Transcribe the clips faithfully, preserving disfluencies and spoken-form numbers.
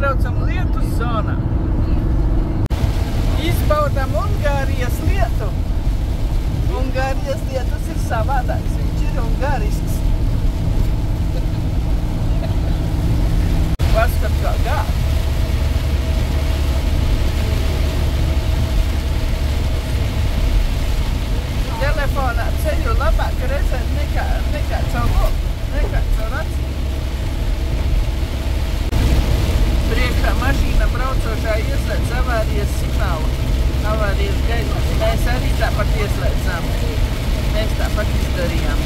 iebraucam lietus zonā. Izbaudam Ungārijas lietu. Ungārijas lietus ir savādāks, viņš ir ungārisks. Paskat kā gāda. Telefonā ceļu labāk redzēt nekā, nekā caur loku, nekā caur acīm. Priekšā mašīna braucošā ieslēdz avārijas signālu, avārijas gaismas. Mēs arī tāpat ieslēdzām. Mēs tāpat izdarījām.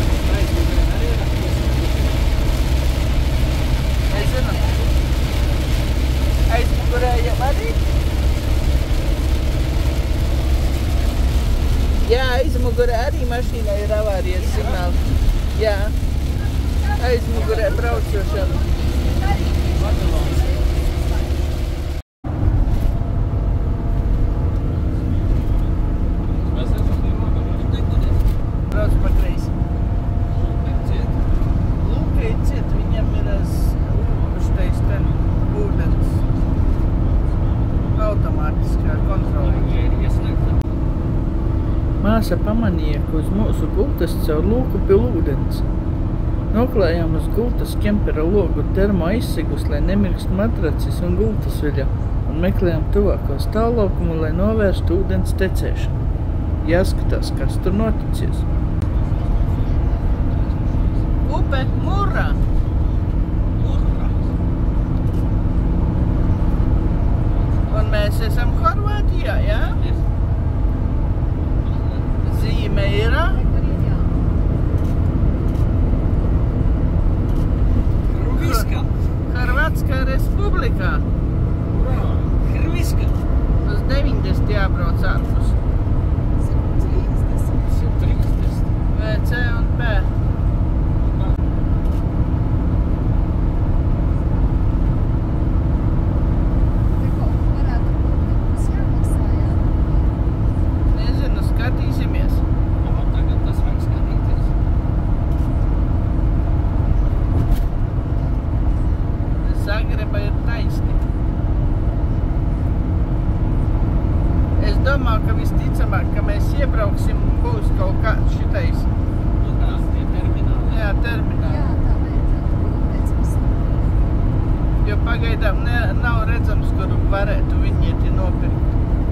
Es zinu. Aizmugurējam arī? Jā, aizmugurē arī mašīnā ir avārijas signāli. Jā, aizmugurē braucošam. Brauc pa kreisi. Lūka ir ciet, viņam ir štais ten ūdens automātiskā kontrola. Māsa pamanīja, ka uz mūsu gultas caur lūku pil ūdens. Noklājām uz gultas kempera logu termo aizsegus, lai nemirkst matracis un gultas viļa, un meklējām tuvāko stāvlaukumu, lai novērstu ūdens tecēšanu. Jāskatās, kas tur noticies. Upe Mura. Mura. Un mēs esam Horvātijā, jā? Zīme ir. Horvātskā Respublikā. Hrviska. Uz deviņdesmit jābrauc ārpus. simt trīsdesmit. V, C un P. Nezinu, skatīsimies. Tagad tas vajag skatīties. Zagreba ir taisni. Es domāju, ka visticamāk, ka mēs iebrauksim, būs kaut kāds šitais. Nu kā, tie termināli. Jā, termināli. Jā, tā vajadzētu. Jo pagaidām ne, nav redzams, kur varētu viņieti nopirkt.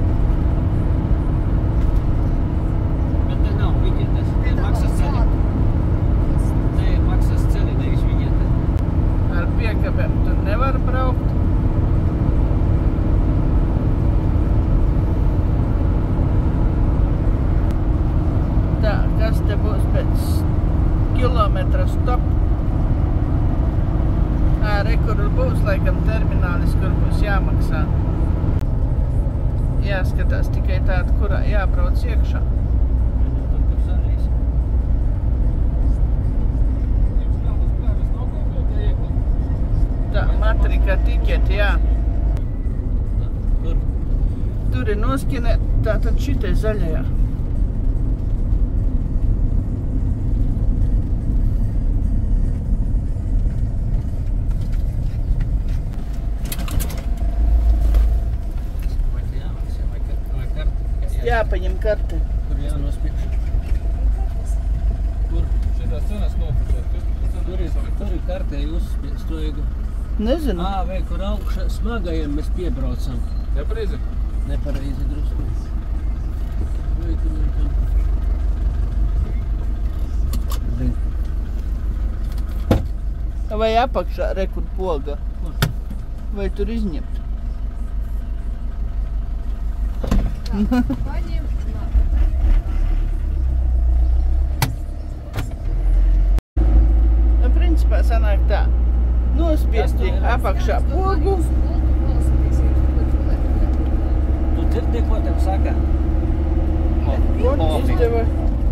Bet te nav viņietes. Te maksas celi. Te maksas celi, nevis viņiete. Ar piekabēm tur nevar braukt. Tā, kas te būs pēc kilometra stop? Ā, re, kur būs laikam terminālis, kur būs jāmaksā. Jāskatās tikai tāda, kurā jābrauc iekšā. Tur, kur sanīs. Tā, matrika tiketi, jā. Kur? Tur ir noskinē, tātad šitai zaļajā. Vai te jāmaksā, vai karte? Jāpaņem karte. Kur jānospiež? Kur? Šitās cenas nopušēt. Tur ir, tur ir kartē uzspiest to ego. Nezinu. Ā, vai kur augšā smagajiem mēs piebraucam. Nepareizi? Nepareizi drusku. Vai kur ir tam? Zin. Vai apakšā, re, kur poga. Kur? Vai tur izņemt? Paņem. Nu, principā sanāk tā. Nospiesti apakšā pogu. Tu dzirdi, ko tev saka? Un izdeva.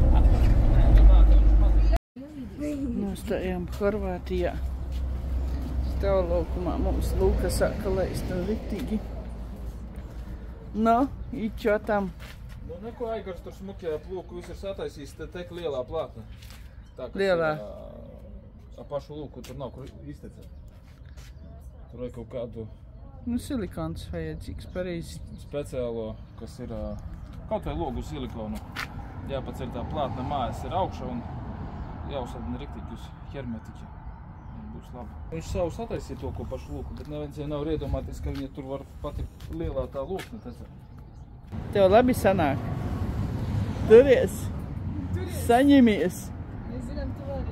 Nē, Nostājām Horvātijā. Stāvlaukumā mums lūka sāka leist un riktīgi. No, ičo tam. Nu, neko Aigars tur smukajā plūku viss ir sataisījis, te tek lielā plātne. Tā, kas Lielā. ir ā, ap pašu lūku, tur nav kur iztecēt. Tur vajag kaut kādu Nu, silikons vajadzīgs, pareizi. speciālo, kas ir ā, kaut vai logu silikonu. Jāpaceļ tā plātne mājas ir augšā un jāuzsadina riktīgi uz hermetiķi. Būs labi. Viņš savu sataisīja to, ko pašu lūku, bet neviens jau nav iedomāties, ka viņa tur var pati lielā tā lūkne. Tev labi sanāk. Turies. Saņemies. Mēs zinām, tu vari.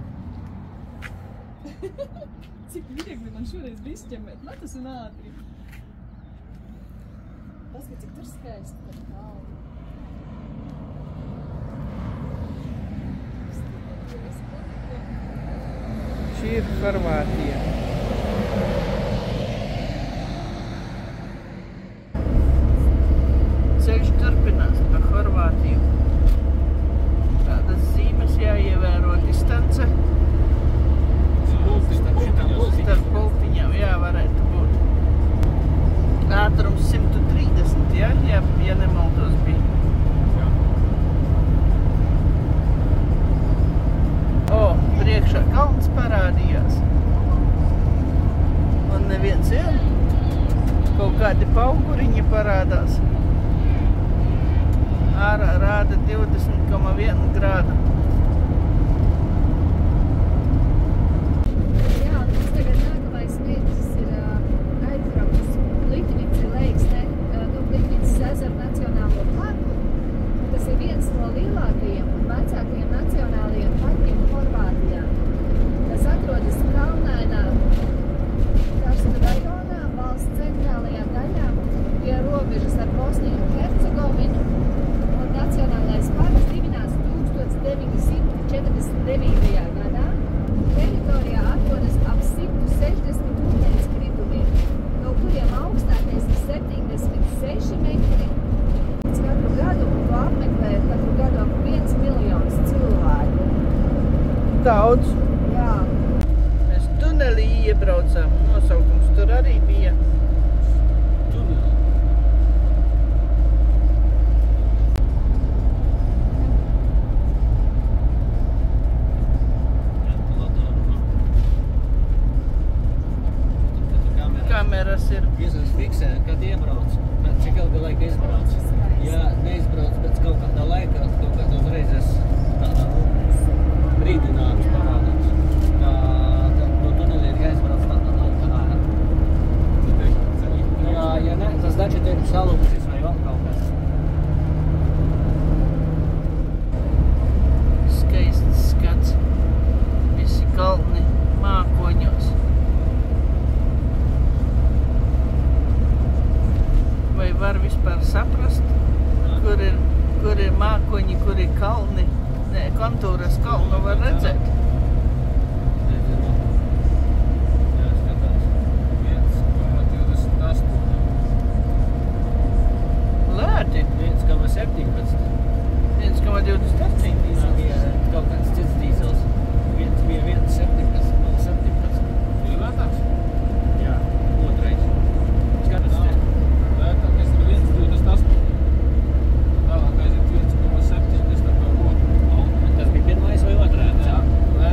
Cik viegli man šoreiz bija izķemēt matus un ātri. Paskat, cik tur skaisti par kalnu. Šī ir Horvātija. Ceļš turpinās pa Horvātiju. Tādas zīmes jāievēro distance. Starp pultiņām, jā, varētu būt. Ātrums simt trīsdesmit, jā, ja, ja nemaldos bija. O, priekšā kalns parādījās. Un neviens ir. Kaut kādi pauguriņi parādās. Ārā rāda divdesmit koma viens grādu. Jā, mums tagad nākamais mērķis ir uh, aizbraukt uz Plitvici Leiksne, uh, no Plitvicas ezeru nacionālo parku. Tas ir viens no lielākajiem un vecākajiem nacionālajiem parkiem Horvātijā. Tas atrodas kalnainā karstu rajonā, valsts centrālajā daļā, pie robežas ar Bosniju un Hercegovinu. Un nacionālais parks dibināts tūkstoš deviņi simti četrdesmit devītajā gadā. Teritorijā atrodas ap simt sešdesmit ūdenskritumiem, no kuriem augstākais ir septiņdesmit seši metri. Katru gadu to apmeklē katru gadu ap viens miljons cilvēku. Daudz. Jā. Mēs tunelī iebraucām. Nosaukums tur arī bija. Tuneli. Kameras ir. Jēzus fiksē, kad iebrauc, pēc cik ilga laika izbrauc. Ja neizbrauc pēc kaut kādā laika, kaut kādā uzreizes tādā, nu, brīdinājums parādās. Ka tad no tuneli ir jāizbrauc tādā nauka ārā. Jā, ja ne, tas daži tiek salūksis vai vēl kaut kas. Skaists skats. Visi kalni mākoņos. Vai var vispār saprast, kur ir, kur ir mākoņi, kur ir kalni? Nē, kontūras kalnu var redzēt. Nezinu. Jā, skatās. viens koma divdesmit astoņi. Lēti. viens koma septiņpadsmit. viens koma divdesmit astoņi. Tā bija kaut kāds cits dīzels. Viens bija viens septiņpadsmit, nulle septiņpadsmit. Ir lētāks? Jā, otrais. Skatās te. Lētākais ir viens koma divdesmit astoņi. Tālākais ir viens koma septiņi, tas tā kā roka. Tas bija pirmais vai otrā? Jā,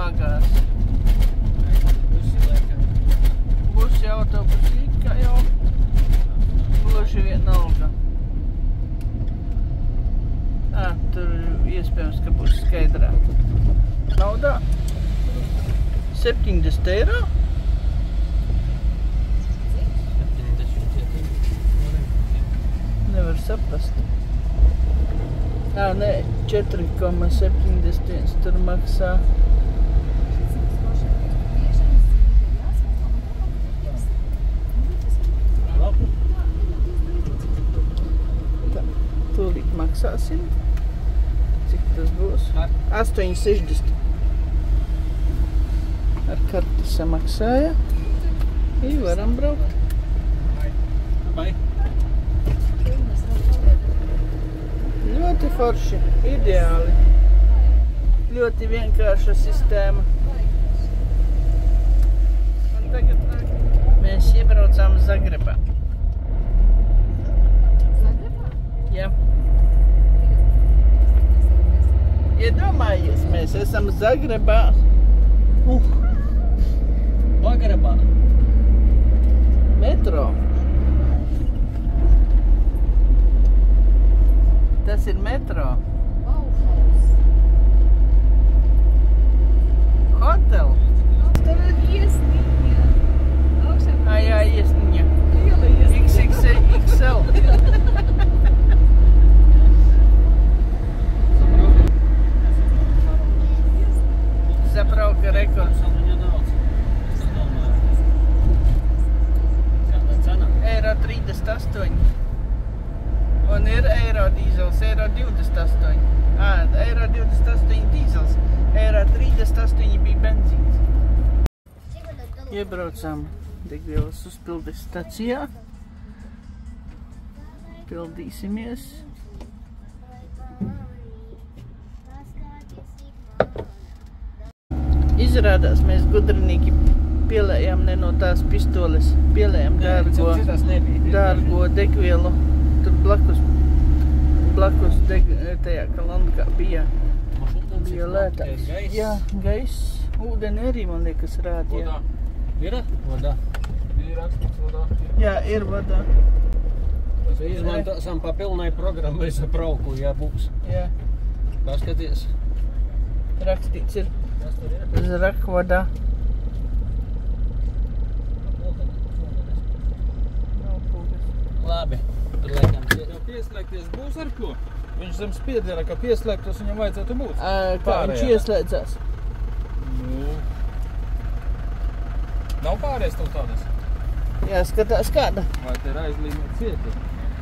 pagās. Busi laikam. Busi autobusi, kā jau gluži vienalga. Ā, tur iespējams, ka būs skaidrā. Naudā septiņdesmit eiro. Nevar saprast. Ā, nē, četri koma septiņdesmit viens tur maksā. Tā, tūlīt maksāsim. Cik tas būs? astoņi sešdesmit. Ar karti samaksāja. I varam braukt. Vai? Ļoti forši, ideāli. Ļoti vienkārša sistēma. Un tagad mēs iebraucām Zagrebā. Zagrebā? Jā. Iedomājies, mēs esam Zagrebā. Uh, Bagrebā. metro. Tas ir metro. Bauhaus. Hotel. Tur ir iesniņa. Augšā. Ā, jā, iesniņa. Liela iesniņa. X X L. Zabrauka rekords. Viņa daudz. Es tā domāju. Kāda cena? Eiro trīsdesmit astoņi. Un ir eiro dīzels, eiro divdesmit astoņi. Ā, eiro divdesmit astoņi dīzels, eiro trīsdesmit astoņi bija benzīns. Iebraucām degvielas uzpildes stacijā. Pildīsimies. Izrādās, mēs gudrinīgi pielējām ne no tās pistoles, pielējām dārgo, Citās nebija. dārgo degvielu. Tur blakus, blakus deg, tajā kalandkā bija, bija lētāks. Jā, gaiss, ūdeni arī, man liekas, rādīja. Vodā. Ir? Vodā. Ir rakstīts vodā. Jā, ir vodā. Izmantosim pa pilnai programmai saprauku, ja būs. Jā, Paskaties. rakstīts ir Kas tur ir? Zrakvodā. Nav pūgas. Labi. Tur laikam ciet. Jau pieslēgties būs ar ko? Viņš zem spiediena, ka pieslēgtos viņam vajadzētu būt. Ā, Kā viņš Pārējā. ieslēdzās? Nu. Nav pāries tev tādas? Jā, skatās kāda. Vai te ir aizlīmēt cieti?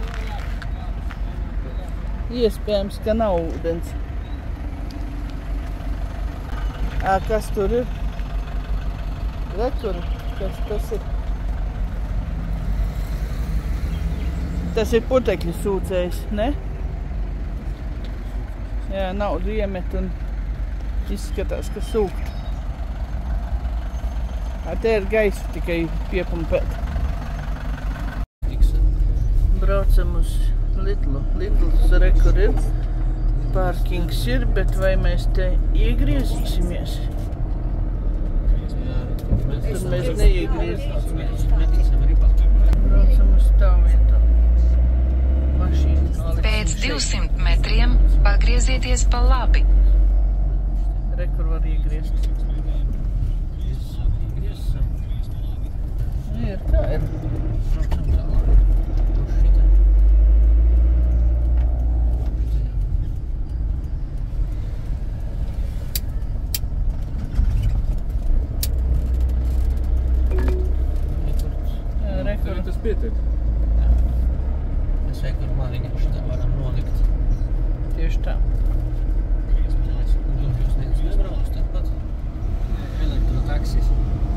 Iespējams, ka nav ūdens. Ā, kas tur ir? Rekur, kas tas ir? Tas ir putekļu sūcējs, ne? Jā, naudu iemet un izskatās, ka sūkt. Ā, te ir gaisu tikai piepumpēt. Braucam uz Lidlu. Lidls rekur ir. Pārkings ir, bet vai mēs te iegriezīsimies? Tur mēs neiegriezīsimies. Metīsim ripā. Braucam uz stāvvietu. Mašīna. Pēc divsimt metriem pagriezieties pa labi. Rekur var iegriezt. Griezsim. Ir, tā ir. Braucam tālāk. Uz šitā. Jā, rekur. Tev tas pietiek. Mēs veikur maliņu šitā varam nolikt. Tieši tā. Mēs gluži uz nebrauks tāpat. Elektrotaksis.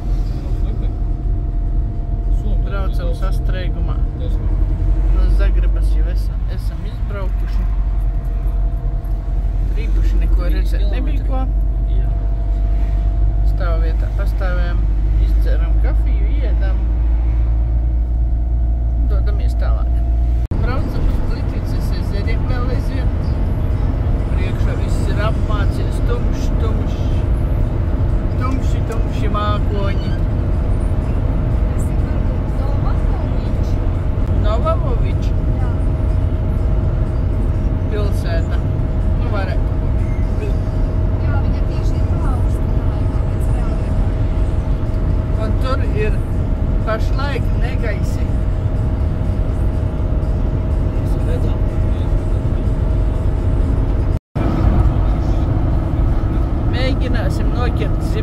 Braucam sastrēgumā. Tas No Zagrebas jau esam, esam izbraukuši. Rīpuši neko redzēt nebija ko. Jā. Stāvvietā pastāvējām, izdzēram kafiju, iedam. Dodamies tālāk. Braucam uz Plitvicas ezeriem vēl aizvien. Priekšā viss ir apmācies, tumšs, tumšs.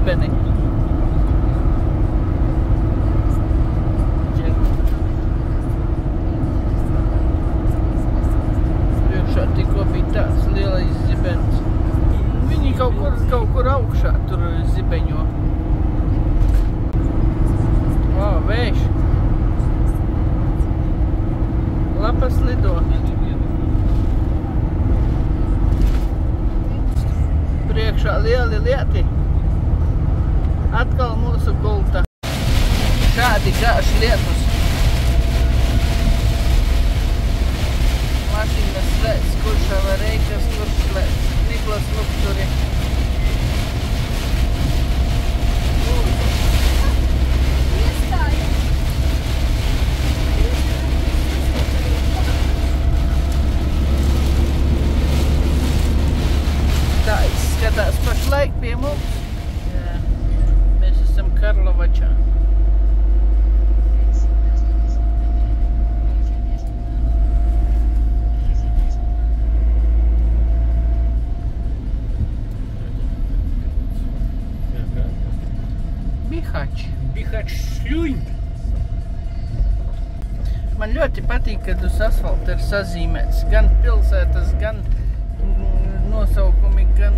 zibeni. Priekšā tikko bija tāds lielais zibens. Viņi kaut kur, kaut kur augšā tur zibeņo. Vā, vējš. Lapas lido. Priekšā lieli lieti. Atkal mūsu gulta. Šādi gāž lietus. Mašīnas slēdz, Kuršava Reikas, kurš slēdz. Niklas Lukturi. Tā izskatās pašlaik pie mums. Jā. Mēs esam Karlovačā. Bihač. Bihač šļuņ. Man ļoti patīk, kad uz asfalta ir sazīmēts gan pilsētas, gan nosaukumi, gan...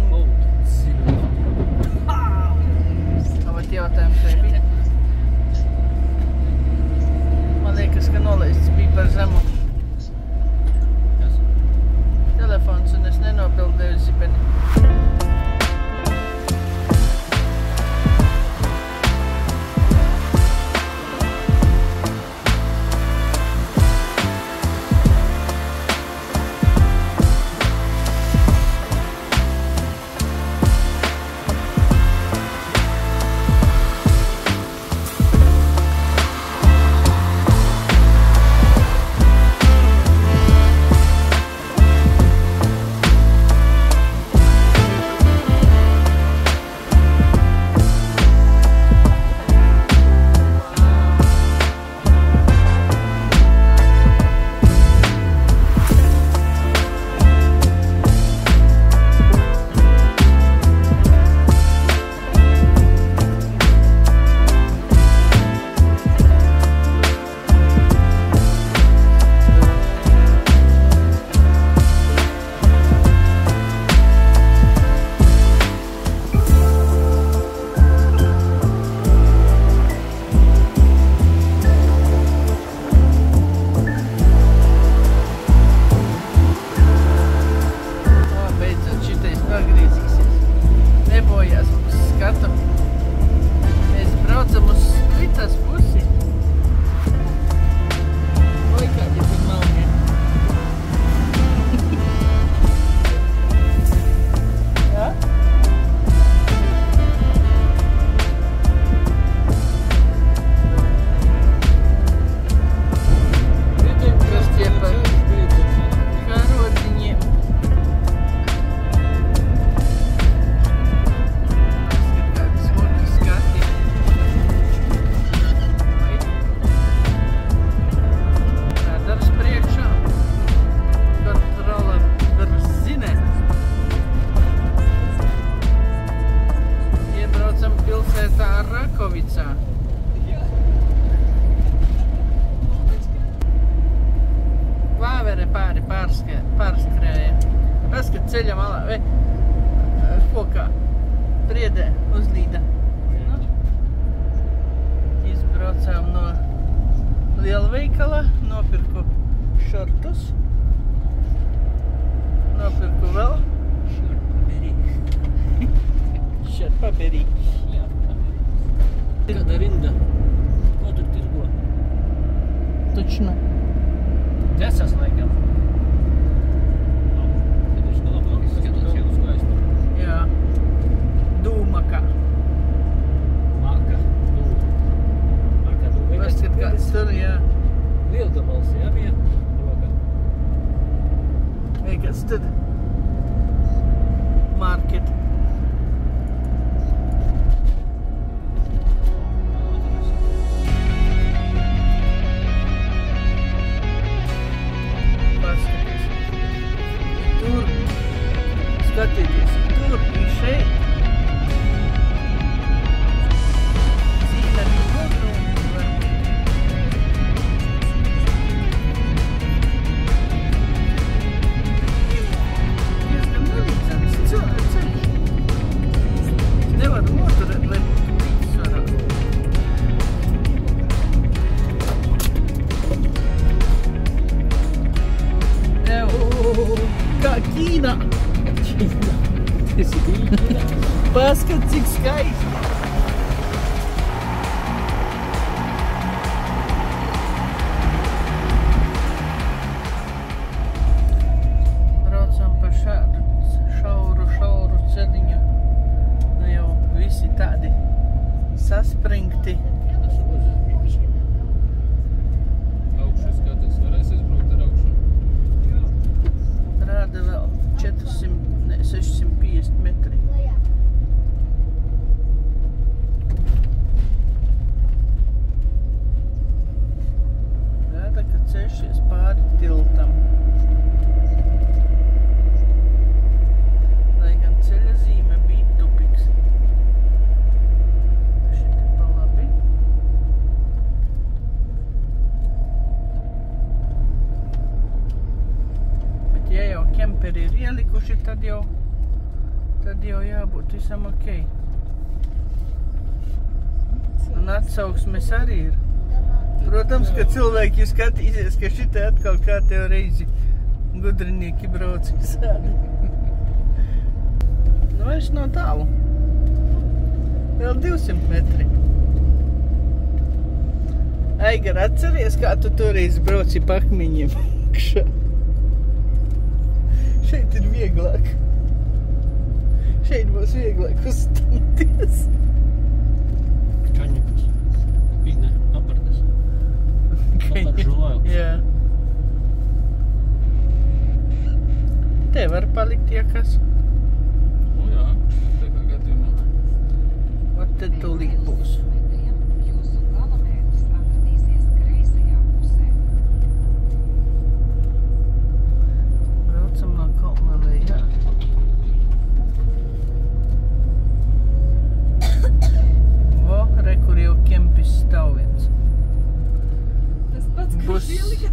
Vat jautājums vai bija? Man liekas, ka nolaists bija par zemu. Telefons un es nenobildēju zibeni. Pārskrēja. Paskat ceļa malā, vai kokā, priedē, uzlīda. Nu, izbraucām no lielveikala, nopirku šortus, nopirku vēl. Šortpaperī. Kāda rinda? Ko tur tirgo? Točno. Desas laikam. Jā. Dūmaka. Maka. Maka dūmaka. Paskat kāds tur, jā. Lielgabals, jā, bija? Rokā. Vai kāds tad? Market. Skatieties, tur ir šeit. Paskat, cik skaisti! Braucam pa šādu šauru, šauru ceļiņu. Nu jau visi tādi saspringti. Augšu skaties, varēs aizbraukt ar augšu? Rāda vēl četrsimt, ne, sešsimt piecdesmit metri. Rāda, ka ceļšies pāri tiltam. Lai gan ceļa zīme bija tupiks. Šiti pa labi. Bet ja jau kemperi ir ielikuši, tad jau, tad jau jābūt visam ok. Un atsauksmes arī ir. Protams, ka cilvēki skatīsies, ka šitai atkal kā tev reizi gudrinieki brauc visādi. Nu, vairs nav tālu. Vēl divsimt metri. Aigar, atceries, kā tu toreiz brauci pa akmeņiem? Šeit ir vieglāk. Šeit būs vieglāk uzstāties. Kaņukas. Pīne, apartas. Apart žulājums. Jā. Te var palikt, ja kas. Nu jā, tā kā gadījumā. Ot te tūlīt būs. Jūsu galamērķis atradīsies kreisajā pusē. Braucam no kalna lejā. Vo, re, kur jau kempis stāv viens. Tas pats, Būs. kurš ielika.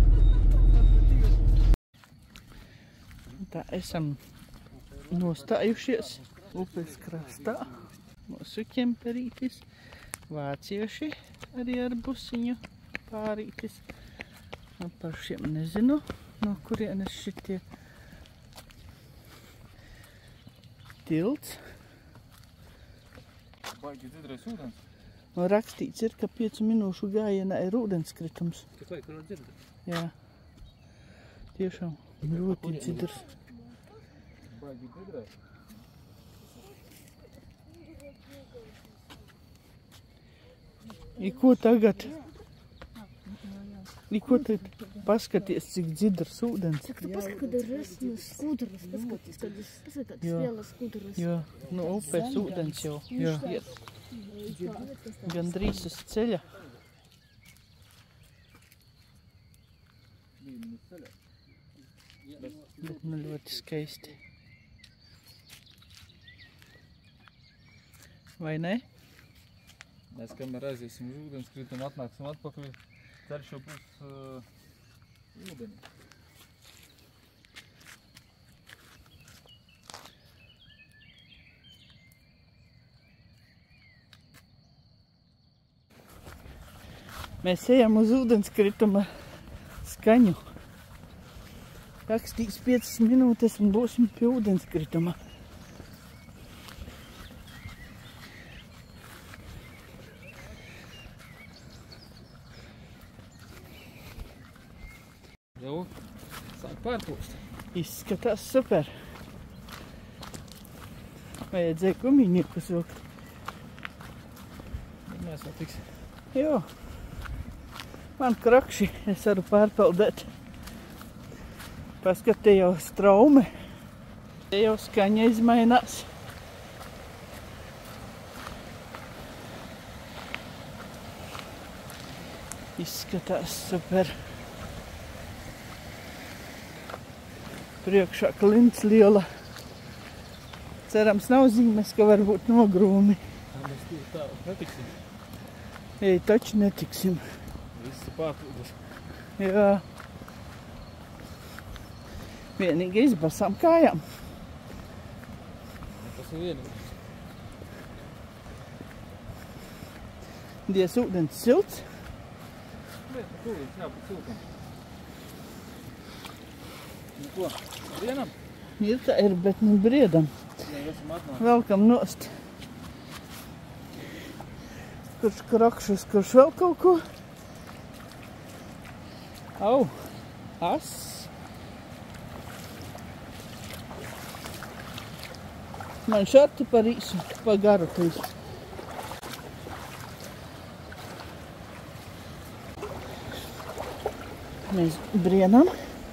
Tā esam nostājušies upes krastā. Mūsu kemperītis. Vācieši arī ar busiņu pārītis. Un par šiem nezinu, no kurienes šitie tilts. Baigi dzidrais ūdens. Un rakstīts ir, ka piecu minūšu gājienā ir ūdenskritums. Tik vai, kur dzirdi? Jā. Tiešām ļoti dzidrs. Baigi dzidrais. I ko tagad? I ko tagad? Paskaties, cik dzidrs ūdens. Cik tu paskati, kad ir resnas skudras, paskaties, kad ir paskaties Jā. lielas skudras. Jā, nu upes ūdens jau. Jā. Gandrīz uz ceļa. Bet nu ļoti skaisti. Vai ne? Mēs kamēr aiziesim uz ūdenskritumu, atnāksim atpakaļ, ceļš jau būs uh, ūdenī. Mēs ejam uz ūdenskrituma skaņu. Rakstīs piecas minūtes un būsim pie ūdenskrituma. Jau sāk pārplūst. Izskatās super. Vajadzēja gumiņiekus vilkt. Bet mēs vēl tiksim. Jo. Man krakši, es varu pārpeldēt. Paskat, te jau straume. Te jau skaņa izmainās. Izskatās super. Priekšā klints liela. Cerams, nav zīmes, ka varbūt nogrūmi. Tā mēs tur tā netiksim. Ei, taču netiksim. Visi pārplūdus. Jā. Vienīgi izbasām kājām. Tas ir vienīgi. Dies ūdens silts. Bet, nu, tūlīt jābūt siltam. Nu ko, vienam? Ir tā ir, bet nu briedam. Velkam nost. Kurš krokšus, kurš vēl kaut ko. Au, as. Man šarti par īsu, par garu tīs. Mēs brienam.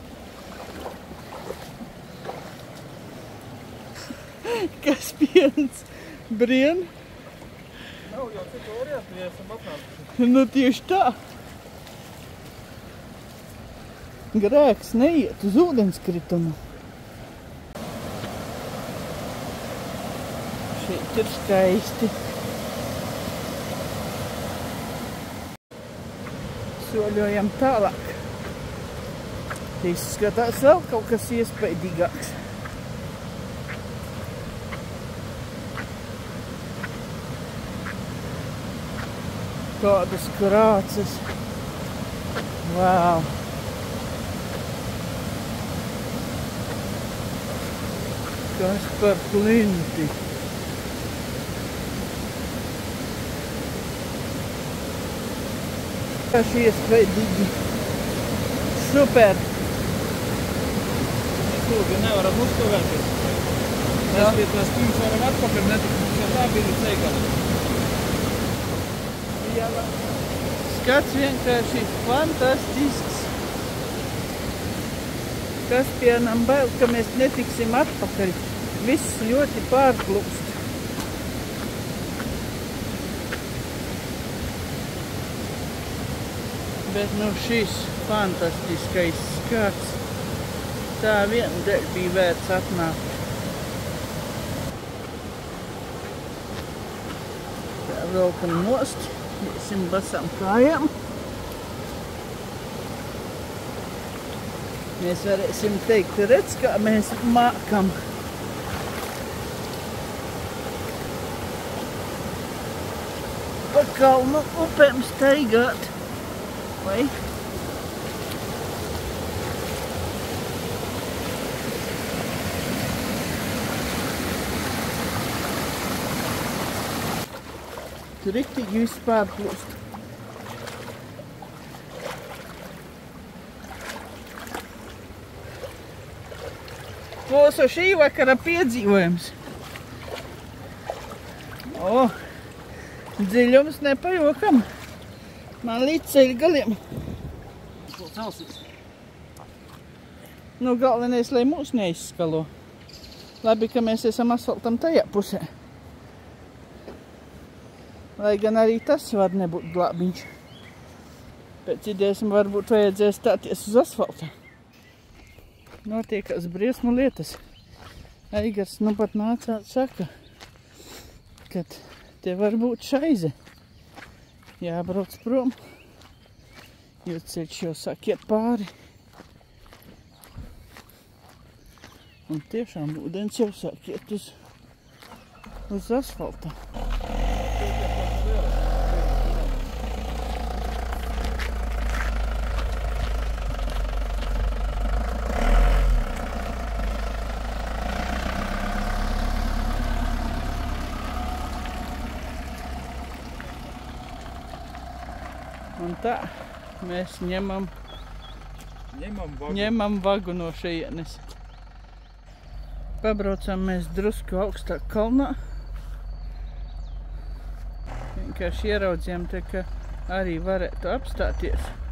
Kas piens? Brien? Nav jau citu orientu, ja esam atnākuši. Nu tieši tā. Grēks neiet uz ūdenskritumu. Šeit ir skaisti. Soļojam tālāk. Izskatās vēl kaut kas iespaidīgāks. Kādas krāces. Wow. Kas par plinti. Kas iespaidīgi. Super. Lūgi, nevaram uzkavēties. Mēs pie tās pirms varam atpakaļ, netik mums jau tā bija ceigala. Skats vienkārši fantastisks. Kaspianam bail, ka mēs netiksim atpakaļ. Viss ļoti pārplūst. Bet nu šis fantastiskais skats. Tā viena dēļ bija vērts atnākt. Tā velkam nost. Iesim basām kājām. Mēs varēsim teikt, redz, kā mēs mākam. Pa kalnu upēm staigāt. Vai? Tur riktīgi viss pārplūst. Klauso šī vakara piedzīvojums. O, dziļums nepajokam. Man līdz ceļu galiem. Celsies. Nu, galvenais, lai mūs neizskalo. Labi, ka mēs esam asfaltam tajā pusē. Lai gan arī tas var nebūt glābiņš. Pēc idejas varbūt vajadzēs stāties uz asfalta. Notiekās briesmu lietas. Aigars nu pat nācāt saka, kad te var būt šaize. Jābrauc prom, jo ceļš jau sāk iet pāri. Un tiešām ūdens jau sāk iet uz, uz asfalta. Un tā mēs ņemam, Ņemam vagu. ņemam vagu no šejienes. Pabraucam mēs drusku augstāk kalnā. Vienkārši ieraudzījām te, ka arī varētu apstāties.